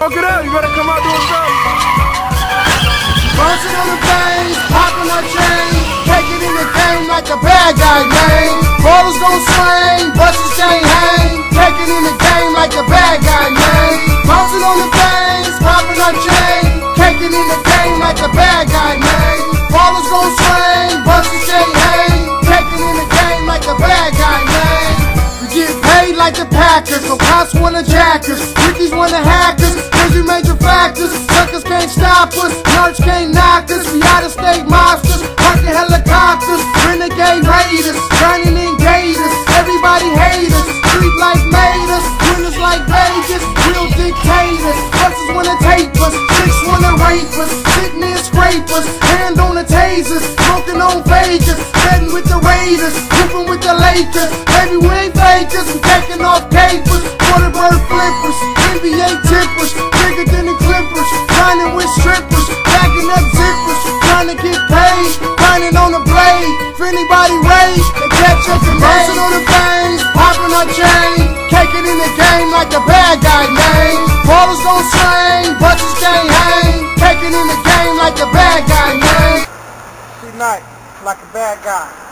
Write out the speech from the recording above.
smoke it up. You better come out doing something. Bouncing on the veins, popping our chain, taking in the game like a bad guy, man. Ballers gon' swing, busters can't hang, taking in the game like a bad guy, man. Bouncing on the veins, popping our chain, taking in the game like a bad guy, man. Ballers gon' swing, busters can't hang, taking in the game like a bad guy, man. We get paid like the Packers, so cops wanna jack us, rookies wanna hack us, cause we major factors. Suckers can't stop us, nerds can't knock us. We out-of-state monsters, parking helicopters, renegade raiders, grinding in gators. Everybody hate us, street life made us, winners like Vegas, real dictators. Busters wanna tape us, chicks wanna rape us, sitting in scrapers, hand on the tasers, smoking on Vegas, betting with the Raiders, whipping with the Lakers. Baby, we ain't fakers, we taking off capers, Waterbird flippers, NBA tippers, bigger than the Clippers, grinding with strippers, backing up zippers, trying to get paid, grinding on the blade. If anybody rage, they catch us and bouncing on the veins, popping our chain, caking in the game like a bad guy, man. Ballers gon' swing, busters can't hang, caking in the game like a bad guy, man. Good night, like a bad guy.